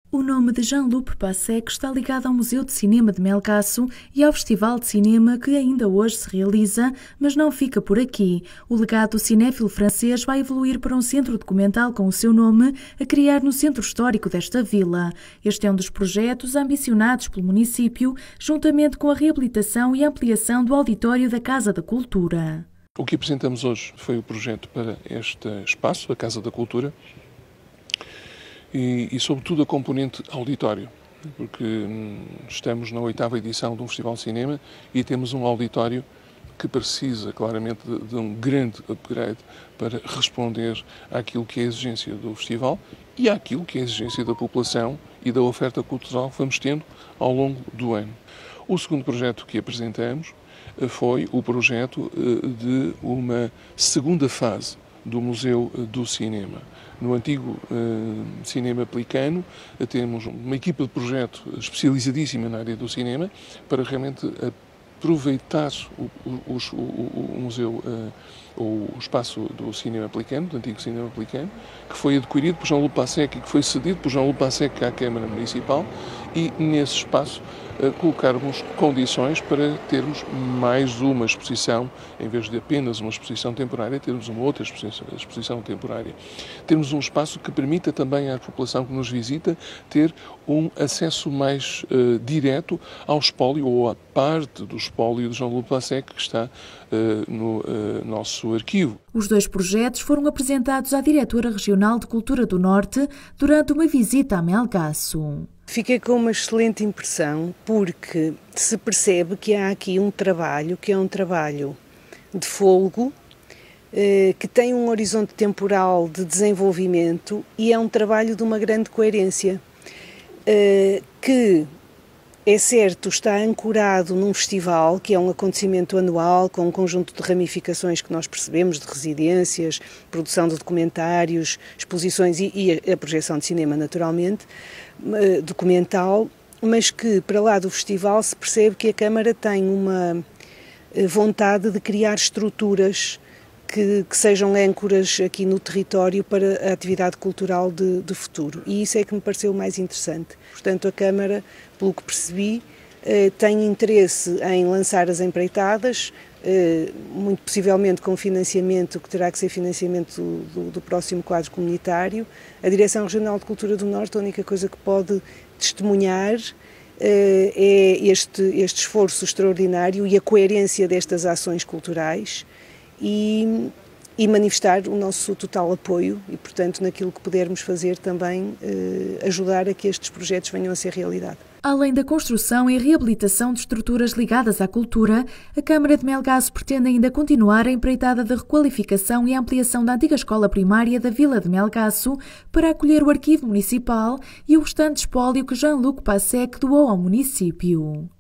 O nome de Jean-Luc Passek está ligado ao Museu de Cinema de Melgaço e ao Festival de Cinema que ainda hoje se realiza, mas não fica por aqui. O legado cinéfilo francês vai evoluir para um centro documental com o seu nome, a criar no centro histórico desta vila. Este é um dos projetos ambicionados pelo município, juntamente com a reabilitação e ampliação do auditório da Casa da Cultura. O que apresentamos hoje foi o projeto para este espaço, a Casa da Cultura, e sobretudo a componente auditório, porque estamos na 8ª edição de um Festival de Cinema e temos um auditório que precisa claramente de um grande upgrade para responder àquilo que é a exigência do festival e àquilo que é a exigência da população e da oferta cultural que vamos tendo ao longo do ano. O segundo projeto que apresentamos foi o projeto de uma segunda fase do Museu do Cinema. No antigo cinema pelicano temos uma equipa de projeto especializadíssima na área do cinema para realmente aproveitar o museu, o espaço do cinema pelicano, do antigo cinema pelicano, que foi adquirido por Jean-Luc Passek e que foi cedido por Jean-Luc Passek à Câmara Municipal, e nesse espaço colocarmos condições para termos mais uma exposição, em vez de apenas uma exposição temporária, termos uma outra exposição temporária. Termos um espaço que permita também à população que nos visita ter um acesso mais direto ao espólio ou à parte do espólio de Jean-Luc Passek que está no nosso arquivo. Os dois projetos foram apresentados à Diretora Regional de Cultura do Norte durante uma visita a Melgaço. Fiquei com uma excelente impressão porque se percebe que há aqui um trabalho que é um trabalho de fôlego, que tem um horizonte temporal de desenvolvimento e é um trabalho de uma grande coerência, que é certo, está ancorado num festival, que é um acontecimento anual, com um conjunto de ramificações que nós percebemos, de residências, produção de documentários, exposições e a projeção de cinema, naturalmente, documental, mas que, para lá do festival, se percebe que a Câmara tem uma vontade de criar estruturas que sejam âncoras aqui no território para a atividade cultural de futuro. E isso é que me pareceu mais interessante. Portanto, a Câmara, pelo que percebi, tem interesse em lançar as empreitadas, muito possivelmente com financiamento, que terá que ser financiamento do próximo quadro comunitário. A Direção Regional de Cultura do Norte, a única coisa que pode testemunhar é este esforço extraordinário e a coerência destas ações culturais e manifestar o nosso total apoio e, portanto, naquilo que pudermos fazer também ajudar a que estes projetos venham a ser realidade. Além da construção e reabilitação de estruturas ligadas à cultura, a Câmara de Melgaço pretende ainda continuar a empreitada de requalificação e ampliação da antiga escola primária da Vila de Melgaço para acolher o arquivo municipal e o restante espólio que Jean-Luc Passek doou ao município.